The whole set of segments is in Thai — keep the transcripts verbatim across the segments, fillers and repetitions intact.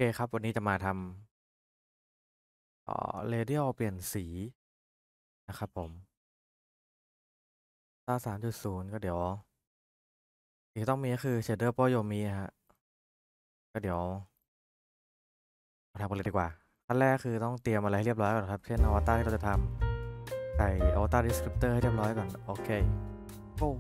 ครับวันนี้จะมาทำเอ่อเรเดียลเปลี่ยนสีนะครับผมตาสามจุดศูนย์ก็เดี๋ยวสิ่งที่ต้องมีก็คือเชดเดอร์โปรโยมีฮะก็เดี๋ยวมาทำกันเลยดีกว่าขั้นแรกคือต้องเตรียมอะไรให้เรียบร้อยก่อนครับเช่นอวตารที่เราจะทำใส่อวตารดีสคริปเตอร์ให้เรียบร้อยก่อนโอเคโอ้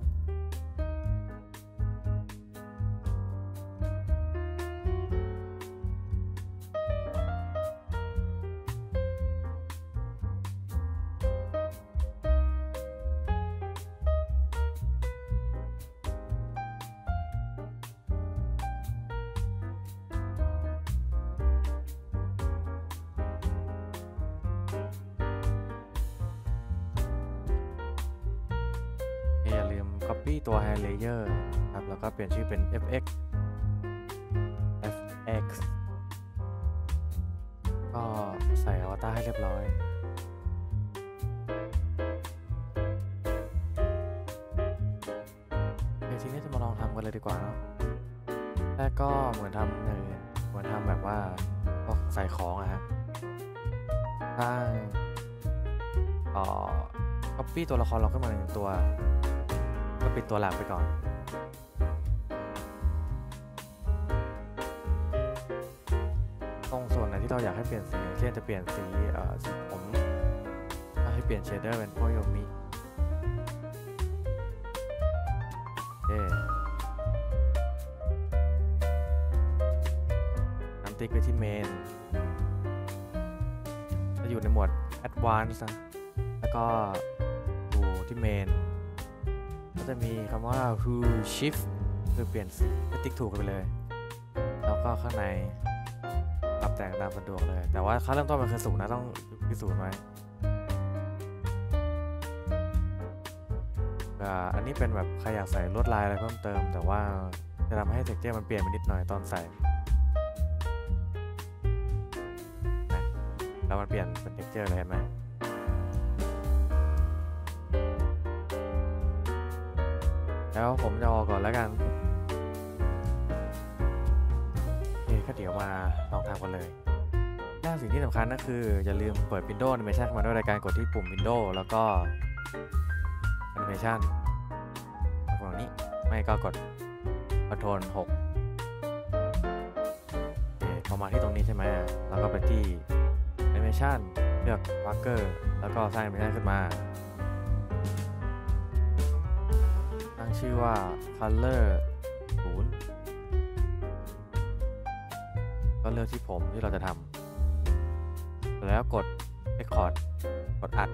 อย่าลืม Copy ตัว Hair Layer ครับแล้วก็เปลี่ยนชื่อเป็น เอฟ เอ็กซ์ เอฟ เอ็กซ์ ก็ใส่อวตารให้เรียบร้อยเดี๋ยวทีนี้จะมาลองทำกันเลยดีกว่าเนาะแรกก็เหมือนทำอย่างอื่นเหมือนทำแบบว่าพวกใส่ของอะฮะสร้างเอ่อ copy ตัวละครเราขึ้นมาหนึ่งตัวก็ปิดตัวหลักไปก่อนตรงส่วนไหนที่เราอยากให้เปลี่ยนสีเช่นจะเปลี่ยนสีเอ่อสีผมก็ให้เปลี่ยนเชดเดอร์เป็นพวกโยมิเอ๊น้ำติ๊กไปที่เมนจะอยู่ในหมวด Advanced นะแล้วก็ดูที่เมนก็จะมีคำว่า who shift คือเปลี่ยนสีก็ติ๊กถูกกันไปเลยแล้วก็ข้างในปรับแต่งตามสะดวกเลยแต่ว่าค่าเริ่มต้นมันคือศูนย์นะต้องพิสูจน์ไว้อันนี้เป็นแบบใครอยากใส่ลวดลายอะไรเพิ่มเติมแต่ว่าจะทำให้เท็กเจอร์มันเปลี่ยนไปนิดหน่อยตอนใส่แล้วมันเปลี่ยนเป็นเท็กเจอร์เลยเห็นไหมแล้วผมจะออกก่อนแล้วกันโอเคก็เดี๋ยวมาลองทำกันเลยแรกสิ่งที่สำคัญก็คืออย่าลืมเปิด Windows Animation มาด้วยในการกดที่ปุ่ม Windows แล้วก็ Animation ตรงนี้ไม่ก็กด Ctrl หกโอเคพอมาที่ตรงนี้ใช่ไหมแล้วก็ไปที่ Animation เลือก Marker แล้วก็สร้าง Animation ขึ้นมาตั้งชื่อว่า Color ศูนย์ก็เลือกที่ผมที่เราจะทำแล้วกด Record กดอัด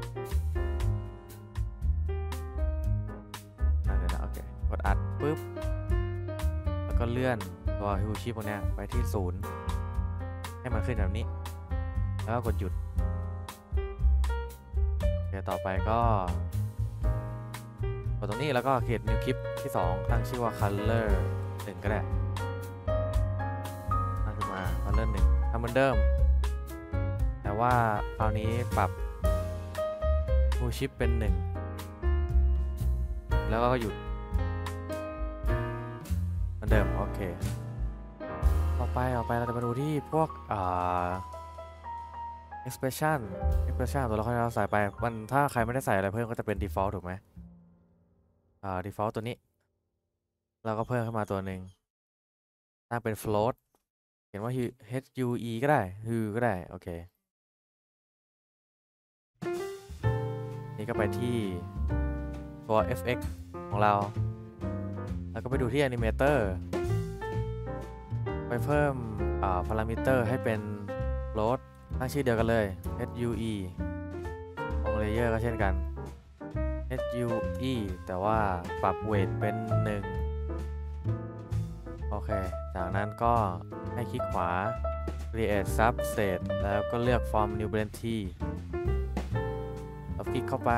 เดี๋ยวนะโอเคกดอัดปุ๊บแล้วก็เลื่อนตัวฮิวชิปพวกนี้ไปที่ศูนย์ให้มันขึ้นแบบนี้แล้วก็กดหยุดเดี๋ยวต่อไปก็กดตรงนี้แล้วก็เขียน new คลิปที่สองตั้งชื่อว่า color หนึ่งก็ได้ตั้งขึ้นมา color หนึ่งทำเหมือนเดิมแต่ว่าคราวนี้ปรับ new ชิปเป็นหนึ่งแล้วก็หยุดเหมือนเดิมโอเคต่อไปต่อไปเราจะมาดูที่พวกอ่า expression expression ตัวละครที่เราใส่ไปมันถ้าใครไม่ได้ใส่อะไรเพิ่มก็จะเป็น default ถูกไหมอ่า default ตัวนี้เราก็เพิ่มขึ้นมาตัวหนึ่งตั้งเป็น float เขียนว่า hure ก็ได้ hu ก็ได้โอเคนี่ก็ไปที่ตัว เอฟ เอ็กซ์ ของเราแล้วก็ไปดูที่ animator ไปเพิ่มอ่า parameter ให้เป็น float ตั้งชื่อเดียวกันเลย hure ตรง layer ก็เช่นกัน hure แต่ว่าปรับ weight เป็นหนึ่งโอเคจากนั้นก็ให้คลิกขวา create subset แล้วก็เลือก from new blend แล้วคลิกเข้าไป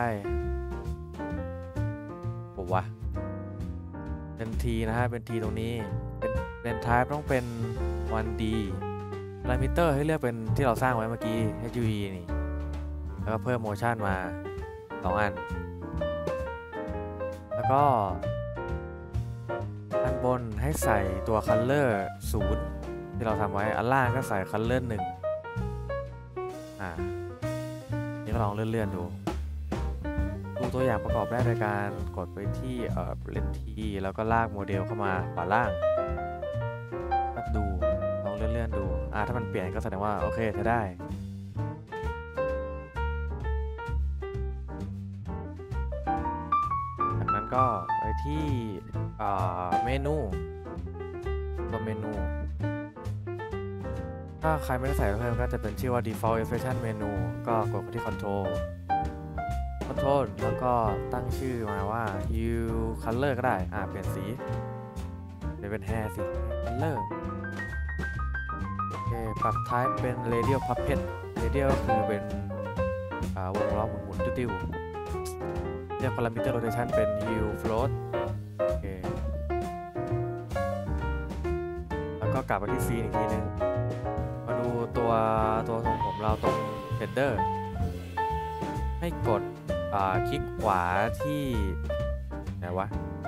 ปุ๊บวะเป็น T นะฮะเป็น T ตรงนี้เป็น blend type ต้องเป็น วัน ดี parameter ให้เลือกเป็นที่เราสร้างไว้เมื่อกี้ hure นี่แล้วก็เพิ่ม motion มาสองอันแล้วก็อันบนให้ใส่ตัว color ศูนย์ที่เราทำไว้อันล่างก็ใส่คัลเลอร์หนึ่งอ่านี่ก็ลองเลื่อนๆดูดูตัวอย่างประกอบได้โดยการกดไปที่เอ่อเลนทีแล้วก็ลากโมเดลเข้ามาขวาล่างก็ดูลองเลื่อนๆดูอ่าถ้ามันเปลี่ยนก็แสดงว่าโอเคใช้ได้จากนั้นก็ไปที่เมนูตัวเมนูถ้าใครไม่ได้ใส่เพิ่มก็จะเป็นชื่อว่า default expression menu ก็กดที่ control control แล้วก็ตั้งชื่อมาว่า hue color ก็ได้อ่าเปลี่ยนสีเป็น hair สิ color โอเคปรับ type เป็น radial puppet radial ก็คือเป็นอ่าวงล้อหมุนๆติ้วๆเรียก parameter rotation เป็น hue float โอเคแล้วก็กลับไปที่ scene อีกทีนึงมาดูตัวตัวทรงผมเราตรง header ให้กดคลิกขวาที่ไหนวะ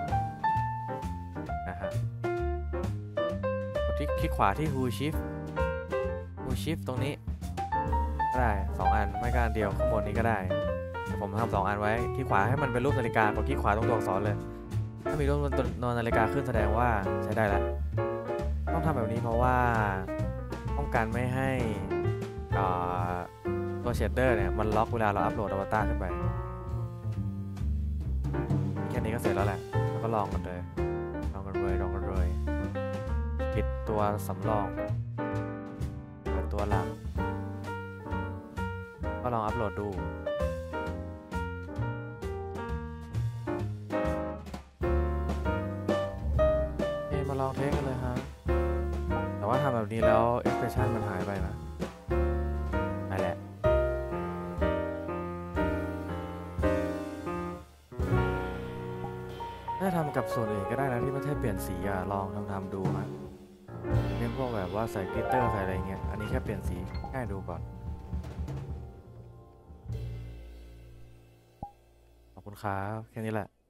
นะฮะกดที่คลิกขวาที่ Who Shift Who Shift ตรงนี้ก็ได้สองอันไม่ก็อันเดียวข้างบนนี้ก็ได้แต่ผมทำสองอันไว้คลิกขวาให้มันเป็นรูปนาฬิกากดคลิกขวาตรงตัวอักษรเลยถ้ามีรูปนาฬิกาขึ้นแสดงว่าใช้ได้แล้วต้องทำแบบนี้เพราะว่าป้องกันไม่ให้ตัวเชดเดอร์เนี่ยมันล็อกเวลาเราอัปโหลดอวตารขึ้นไปแค่นี้ก็เสร็จแล้วแหละแล้วก็ลองกันเลยลองกันเลยลองกันเลยปิดตัวสำรองเปิดตัวหลักก็ลองอัปโหลดดูเฮ้มาลองเทสกันเลยฮะแต่ว่าทำแบบนี้แล้ว expression มันหายไปนะนั่นแหละถ้าทำกับส่วนอื่นก็ได้นะที่ไม่ใช่เปลี่ยนสีอะลองทำทำดูนะเน้นพวกแบบว่าใส่กลิตเตอร์ใส่อะไรเงี้ยอันนี้แค่เปลี่ยนสีง่ายดูก่อนขอบคุณครับแค่นี้แหละ